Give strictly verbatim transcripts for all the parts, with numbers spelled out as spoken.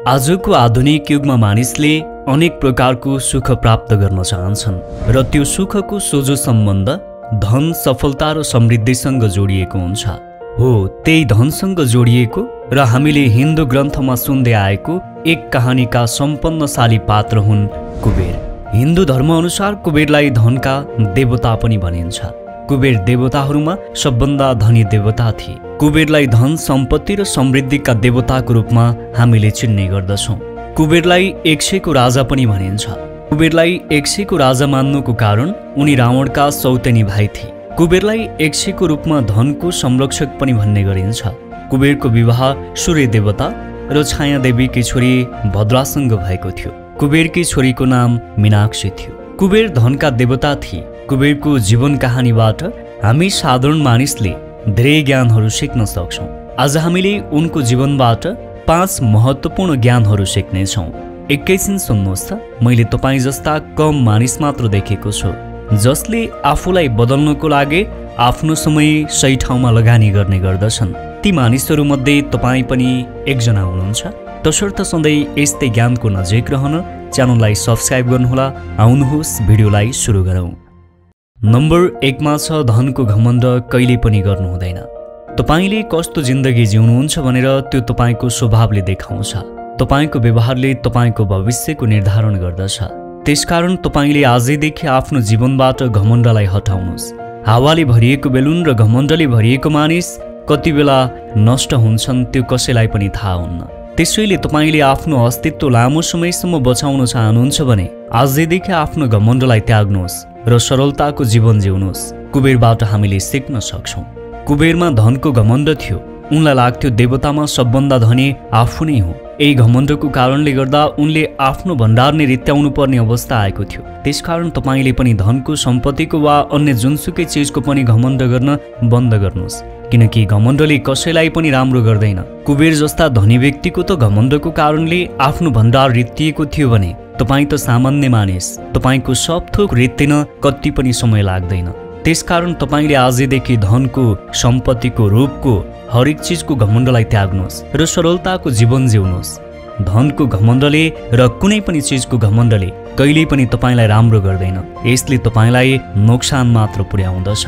आजको आधुनिक युगमा मानिसले अनेक प्रकारको सुख प्राप्त गर्न चाहन्छन् र त्यो सुखको सोझो सम्बन्ध धन, सफलता र समृद्धिसँग जोडिएको हुन्छ। हो, त्यही धनसँग जोडिएको र हामीले हिन्दू ग्रन्थमा सुन्दै आएको एक कहानीका सम्पन्नशाली पात्र हुन् कुबेर। हिन्दू धर्म अनुसार कुबेरलाई धनका देवता पनि भनिन्छ। कुबेर देवताहरूमा सबभन्दा धनी देवता थिए। कुबेरलाई धन, सम्पत्ति र समृद्धिका देवताको रूपमा हामीले चिन्ने गर्दछौँ। कुबेरलाई एक सयको राजा पनि भनिन्छ। कुबेरलाई एक सयको राजा मान्नुको कारण उनी रावणका सौतेनी भाइ थिए। कुबेरलाई एक सयको रूपमा धनको संरक्षक पनि भन्ने गरिन्छ। कुबेरको विवाह सूर्य देवता र छाया देवीकी छोरी भद्रासँग भएको थियो। कुबेरकी छोरीको नाम मीनाक्षी थियो। कुबेर धनका देवता थिए। कुबेरको जीवन कहानीबाट हामी साधारण मानिसले धेरै ज्ञानहरू सिक्न सक्छौँ। आज हामीले उनको जीवनबाट पाँच महत्त्वपूर्ण ज्ञानहरू सिक्नेछौँ। एकैछिन सुन्नुहोस् त, मैले तपाईँ जस्ता कम मानिस मात्र देखेको छु जसले आफूलाई बदल्नको लागि आफ्नो समय सही ठाउँमा लगानी गर्ने गर्दछन्। ती मानिसहरूमध्ये तपाईँ पनि एकजना हुनुहुन्छ। तसर्थ सधैँ यस्तै ज्ञानको नजिक रहन च्यानललाई सब्सक्राइब गर्नुहोला। आउनुहोस् भिडियोलाई सुरु गरौँ। नम्बर एकमा छ धनको घमण्ड कहिले पनि गर्नु हुँदैन। तपाईले कस्तो जिन्दगी जिउनुहुन्छ भनेर त्यो तपाईको स्वभावले देखाउँछ। तपाईको व्यवहारले तपाईको भविष्यको निर्धारण गर्दछ। त्यसकारण तपाईले आजैदेखि आफ्नो जीवनबाट घमण्डलाई हटाउनुहोस्। हावाले भरिएको बेलुन र घमण्डले भरिएको मानिस कति बेला नष्ट हुन्छन् त्यो कसैलाई पनि थाहा हुन्न। त्यसैले तपाईले आफ्नो अस्तित्व लामो समयसम्म बचाउन चाहनुहुन्छ भने आजैदेखि आफ्नो घमण्डलाई त्याग्नुहोस् र सरलताको जीवन जिउनुहोस्। कुबेरबाट हामीले सिक्न सक्छौँ। कुबेरमा धनको घमण्ड थियो। उनलाई लाग्थ्यो देवतामा सबभन्दा धनी आफू नै हो। यही घमण्डको कारणले गर्दा उनले आफ्नो भण्डार नै रित्याउनु पर्ने अवस्था आएको थियो। त्यसकारण तपाईले पनि धनको, सम्पत्तिको वा अन्य जुनसुकै चिजको पनि घमण्ड गर्न बन्द गर्नुहोस्, किनकि घमण्डले कसैलाई पनि राम्रो गर्दैन। कुबेर जस्ता धनी व्यक्तिको त घमण्डको कारणले आफ्नो भण्डार रित्तिएको थियो भने तपाईँ त सामान्य मानिस। तपाईँको सब थोक रित्तिन कति पनि समय लाग्दैन। त्यसकारण तपाईँले आजैदेखि धनको, सम्पत्तिको, रूपको, हरेक चिजको घमण्डलाई त्याग्नुहोस् र सरलताको जीवन जिउनुहोस्। धनको घमण्डले र कुनै पनि चिजको घमण्डले कहिल्यै पनि तपाईँलाई राम्रो गर्दैन। यसले तपाईँलाई नोक्सान मात्र पुर्याउँदछ।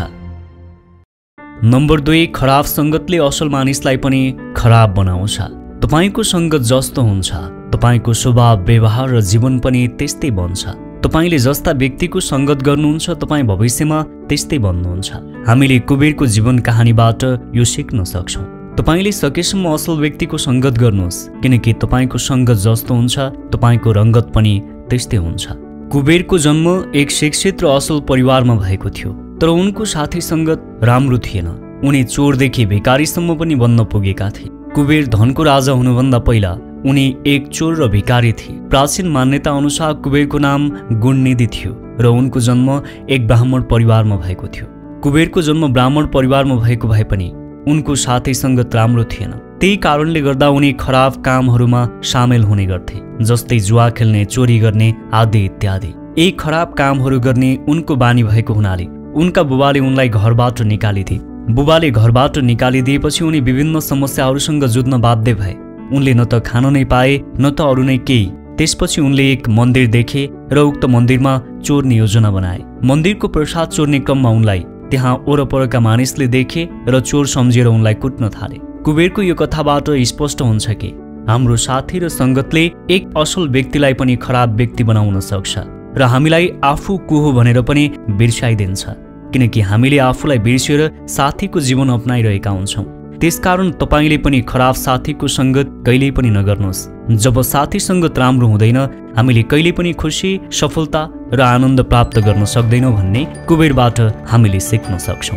नम्बर दुई, खराब सङ्गतले असल मानिसलाई पनि खराब बनाउँछ। तपाईँको सङ्गत जस्तो हुन्छ तपाईँको स्वभाव, व्यवहार र जीवन पनि त्यस्तै बन्छ। तपाईँले जस्ता व्यक्तिको सङ्गत गर्नुहुन्छ तपाईँ भविष्यमा त्यस्तै बन्नुहुन्छ। हामीले कुबेरको जीवन कहानीबाट यो सिक्न सक्छौँ। तपाईँले सकेसम्म असल व्यक्तिको सङ्गत गर्नुहोस्, किनकि तपाईँको सङ्गत जस्तो हुन्छ तपाईँको रङ्गत पनि त्यस्तै हुन्छ। कुबेरको जन्म एक शिक्षित र असल परिवारमा भएको थियो, तर उनको साथी सङ्गत राम्रो थिएन। उनी चोरदेखि भिकारीसम्म पनि बन्न पुगेका थिए। कुबेर धनको राजा हुनुभन्दा पहिला उनी एक चोर र भिकारी थिए। प्राचीन मान्यता अनुसार कुबेरको नाम गुणनिधि थियो र उनको जन्म एक ब्राह्मण परिवारमा भएको थियो। कुबेरको जन्म ब्राह्मण परिवारमा भएको भए पनि उनको साथी सङ्गत राम्रो थिएन। त्यही कारणले गर्दा उनी खराब कामहरूमा सामेल हुने गर्थे, जस्तै जुवा खेल्ने, चोरी गर्ने आदि इत्यादि। यही खराब कामहरू गर्ने उनको बानी भएको हुनाले उनका बुबाले उनलाई घरबाट निकालिदिए। बुबाले घरबाट निकालिदिएपछि उनी विभिन्न समस्याहरूसँग जुझ्न बाध्य भए। उनले न त खान नै पाए न त अरू नै केही। त्यसपछि उनले एक मन्दिर देखे र उक्त मन्दिरमा चोर्ने योजना बनाए। मन्दिरको प्रसाद चोर्ने क्रममा उनलाई त्यहाँ वरपरका मानिसले देखे र चोर सम्झेर उनलाई कुट्न थाले। कुबेरको यो कथाबाट स्पष्ट हुन्छ कि हाम्रो साथी र सङ्गतले एक असल व्यक्तिलाई पनि खराब व्यक्ति बनाउन सक्छ र हामीलाई आफू को हो भनेर पनि बिर्साइदिन्छ, किनकि हामीले आफूलाई बिर्सेर साथीको जीवन अपनाइरहेका हुन्छौँ। त्यसकारण तपाईँले पनि खराब साथीको सङ्गत कहिल्यै पनि नगर्नुहोस्। जब साथी सङ्गत राम्रो हुँदैन हामीले कहिल्यै पनि खुसी, सफलता र आनन्द प्राप्त गर्न सक्दैनौँ भन्ने कुबेरबाट हामीले सिक्न सक्छौँ।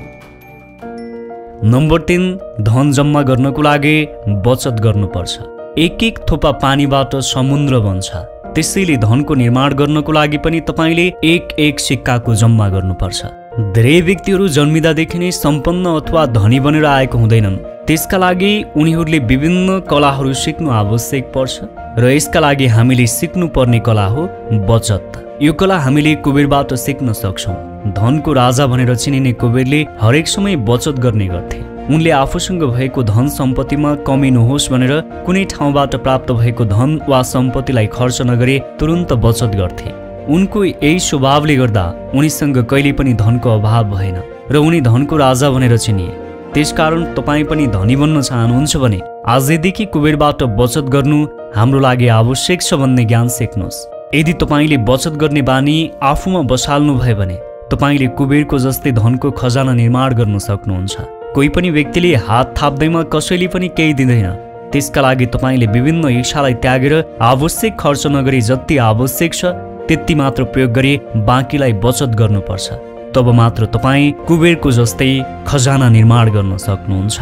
नम्बर तीन, धन जम्मा गर्नको लागि बचत गर्नुपर्छ। एक एक थोपा पानीबाट समुद्र बन्छ। त्यसैले धनको निर्माण गर्नको लागि पनि तपाईँले एक एक सिक्काको जम्मा गर्नुपर्छ। धेरै व्यक्तिहरू जन्मिँदादेखि नै सम्पन्न अथवा धनी बनेर आएको हुँदैनन्। त्यसका लागि उनीहरूले विभिन्न कलाहरू सिक्नु आवश्यक पर्छ र यसका लागि हामीले सिक्नुपर्ने कला हो बचत। यो कला हामीले कुबेरबाट सिक्न सक्छौँ। धनको राजा भनेर चिनिने कुबेरले हरेक समय बचत गर्ने गर्थे। उनले आफूसँग भएको धन सम्पत्तिमा कमी नहोस् भनेर कुनै ठाउँबाट प्राप्त भएको धन वा सम्पत्तिलाई खर्च नगरी तुरुन्त बचत गर्थे। उनको यही स्वभावले गर्दा उनीसँग कहिले पनि धनको अभाव भएन र उनी धनको राजा भनेर चिनिए। त्यसकारण तपाईँ पनि धनी बन्न चाहनुहुन्छ भने आजैदेखि कुबेरबाट बचत गर्नु हाम्रो लागि आवश्यक छ भन्ने ज्ञान सिक्नुहोस्। यदि तपाईँले बचत गर्ने बानी आफूमा बसाल्नु भयो भने तपाईँले कुबेरको जस्तै धनको खजाना निर्माण गर्न सक्नुहुन्छ। कोही पनि व्यक्तिले हात थाप्दैमा कसैले पनि केही दिँदैन। त्यसका लागि तपाईँले विभिन्न इच्छालाई त्यागेर आवश्यक खर्च नगरी जति आवश्यक छ त्यति मात्र प्रयोग गरी बाँकीलाई बचत गर्नुपर्छ। तब मात्र तपाईँ कुबेरको जस्तै खजाना निर्माण गर्न सक्नुहुन्छ।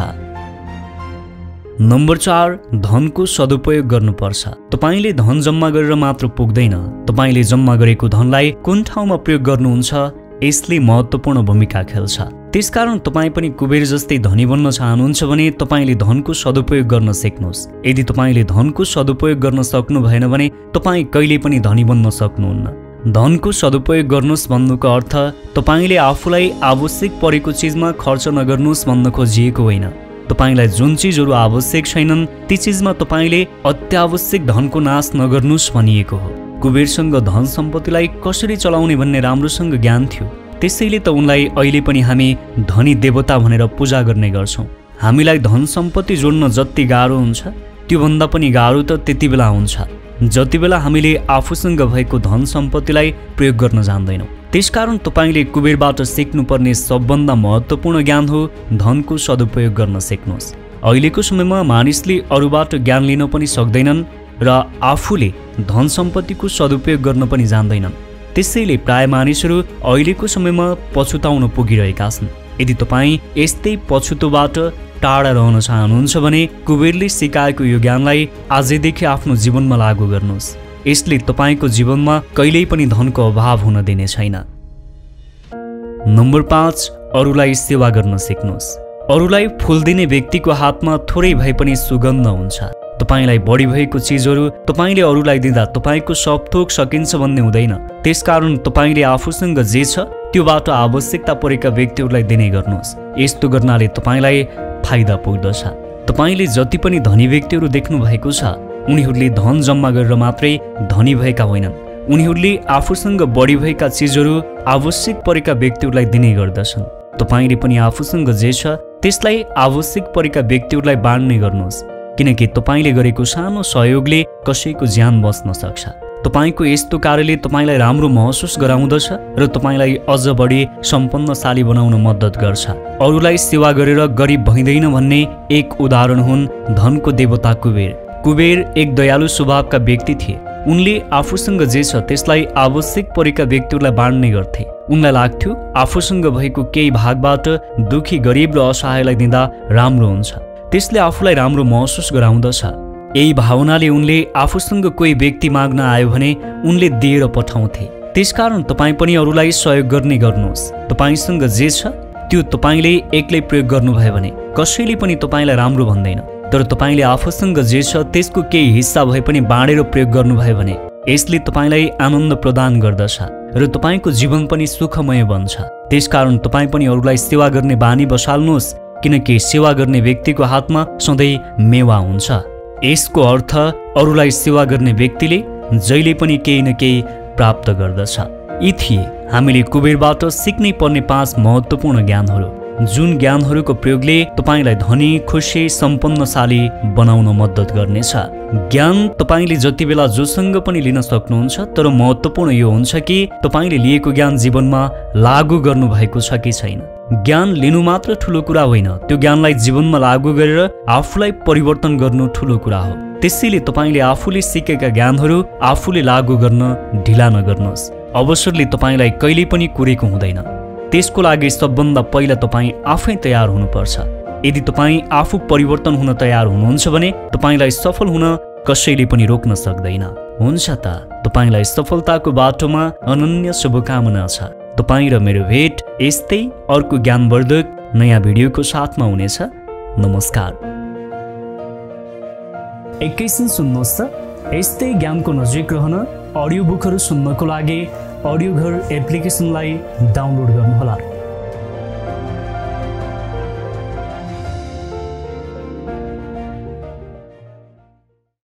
नम्बर चार, धनको सदुपयोग गर्नुपर्छ। तपाईँले धन जम्मा गरेर मात्र पुग्दैन, तपाईँले जम्मा गरेको धनलाई कुन ठाउँमा प्रयोग गर्नुहुन्छ यसले महत्त्वपूर्ण भूमिका खेल्छ। त्यसकारण तपाईँ पनि कुबेर जस्तै धनी बन्न चाहनुहुन्छ भने तपाईँले धनको सदुपयोग गर्न सिक्नुहोस्। यदि तपाईँले धनको सदुपयोग गर्न सक्नु भएन भने तपाईँ कहिले पनि धनी बन्न सक्नुहुन्न। धनको सदुपयोग गर्नुहोस् भन्नुको अर्थ तपाईँले आफूलाई आवश्यक परेको चिजमा खर्च नगर्नुहोस् भन्न खोजिएको होइन। तपाईँलाई जुन चिजहरू आवश्यक छैनन् ती चिजमा तपाईँले अत्यावश्यक धनको नाश नगर्नुहोस् भनिएको हो। कुबेरसँग धन सम्पत्तिलाई कसरी चलाउने भन्ने राम्रोसँग ज्ञान थियो, त्यसैले त उनलाई अहिले पनि हामी धनी देवता भनेर पूजा गर्ने गर्छौँ। हामीलाई धन सम्पत्ति जोड्न जति गाह्रो हुन्छ त्योभन्दा पनि गाह्रो त त्यति बेला हुन्छ जति बेला हामीले आफूसँग भएको धन सम्पत्तिलाई प्रयोग गर्न जान्दैनौँ। त्यसकारण तपाईँले कुबेरबाट सिक्नुपर्ने सबभन्दा महत्त्वपूर्ण ज्ञान हो धनको सदुपयोग गर्न सिक्नुहोस्। अहिलेको समयमा मानिसले अरूबाट ज्ञान लिन पनि सक्दैनन् र आफूले धन सम्पत्तिको सदुपयोग गर्न पनि जान्दैनन्। त्यसैले प्राय मानिसहरू अहिलेको समयमा पछुताउन पुगिरहेका छन्। यदि तपाईँ यस्तै पछुतोबाट टाढा रहन चाहनुहुन्छ भने कुबेरले सिकाएको यो ज्ञानलाई आजैदेखि आफ्नो जीवनमा लागू गर्नुहोस्। यसले तपाईँको जीवनमा कहिल्यै पनि धनको अभाव हुन दिने छैन। नम्बर पाँच, अरूलाई सेवा गर्न सिक्नुहोस्। अरूलाई फुल दिने व्यक्तिको हातमा थोरै भए पनि सुगन्ध हुन्छ। तपाईलाई बढी भएको चिजहरू तपाईले अरूलाई दिँदा तपाईको सब थोक सकिन्छ भन्ने हुँदैन। त्यसकारण तपाईले आफूसँग जे छ त्योबाट आवश्यकता परेका व्यक्तिहरूलाई दिने गर्नुहोस्। यस्तो गर्नाले तपाईलाई फाइदा पुग्दछ। तपाईले जति पनि धनी व्यक्तिहरू देख्नु भएको छ उनीहरूले धन जम्मा गरेर मात्रै धनी भएका होइनन्। उनीहरूले आफूसँग बढी भएका चिजहरू आवश्यक परेका व्यक्तिहरूलाई दिने गर्दछन्। तपाईले पनि आफूसँग जे छ त्यसलाई आवश्यक परेका व्यक्तिहरूलाई बाँड्ने गर्नुहोस्, किनकि तपाईले गरेको सानो सहयोगले कसैको ज्यान बच्न सक्छ। तपाईको यस्तो कार्यले तपाईलाई राम्रो महसुस गराउँदछ र तपाईलाई अझ बढी सम्पन्नशाली बनाउन मद्दत गर्छ। अरूलाई सेवा गरेर गरिब भइँदैन भन्ने एक उदाहरण हुन् धनको देवता कुबेर। कुबेर एक दयालु स्वभावका व्यक्ति थिए। उनले आफूसँग जे छ त्यसलाई आवश्यक परेका व्यक्तिहरूलाई बाँड्ने गर्थे। उनलाई लाग्थ्यो आफूसँग भएको केही भागबाट दुखी गरिब र असहायलाई दिँदा राम्रो हुन्छ, त्यसले आफूलाई राम्रो महसुस गराउँदछ। यही भावनाले उनले आफूसँग कोही व्यक्ति माग्न आयो भने उनले दिएर पठाउँथे। त्यसकारण तपाईँ पनि अरूलाई सहयोग गर्ने गर्नुहोस्। तपाईसँग जे छ त्यो तपाईले एक्लै प्रयोग गर्नुभयो भने कसैले पनि तपाईलाई राम्रो भन्दैन, तर तपाईले आफूसँग जे छ त्यसको केही हिस्सा भए पनि बाँडेर प्रयोग गर्नुभयो भने यसले तपाईलाई आनन्द प्रदान गर्दछ र तपाईको जीवन पनि सुखमय बन्छ। त्यसकारण तपाईँ पनि अरूलाई सेवा गर्ने बानी बसाल्नुहोस्, किनकि सेवा गर्ने व्यक्तिको हातमा सधैँ मेवा हुन्छ। यसको अर्थ अरूलाई सेवा गर्ने व्यक्तिले जहिले पनि केही न केही प्राप्त गर्दछ। यी थिए हामीले कुबेरबाट सिक्नै पर्ने पाँच महत्त्वपूर्ण ज्ञानहरू, जुन ज्ञानहरूको प्रयोगले तपाईलाई धनी, खुसी, सम्पन्नशाली बनाउन मद्दत गर्नेछ। ज्ञान तपाईले जति बेला जोसँग पनि लिन सक्नुहुन्छ, तर महत्त्वपूर्ण यो हुन्छ कि तपाईले लिएको ज्ञान जीवनमा लागू गर्नु भएको छ कि छैन। ज्ञान लिनु मात्र ठुलो कुरा होइन, त्यो ज्ञानलाई जीवनमा लागू गरेर आफूलाई परिवर्तन गर्नु ठुलो कुरा हो। त्यसैले तपाईले आफूले सिकेका ज्ञानहरू आफूले लागू गर्न ढिला नगर्नुहोस्। अवसरले तपाईलाई कहिल्यै पनि कुरेको हुँदैन, त्यसको लागि सबभन्दा पहिला तपाईँ आफै तयार हुनुपर्छ। यदि तपाईँ आफू परिवर्तन हुन तयार हुनुहुन्छ भने तपाईलाई सफल हुन कसैले पनि रोक्न सक्दैन। हुन्छ त, तपाईलाई सफलताको बाटोमा अनन्य शुभकामना छ। तपाईँ र मेरो भेट यस्तै अर्को ज्ञानवर्धक नयाँ भिडियोको साथमा हुनेछ। नमस्कार। एकैछिन सुन्नुहोस् त, यस्तै ज्ञानको नजिक रहन अडियो बुकहरू सुन्नको लागि अडियो घर एप्लिकेसनलाई डाउनलोड गर्नुहोला।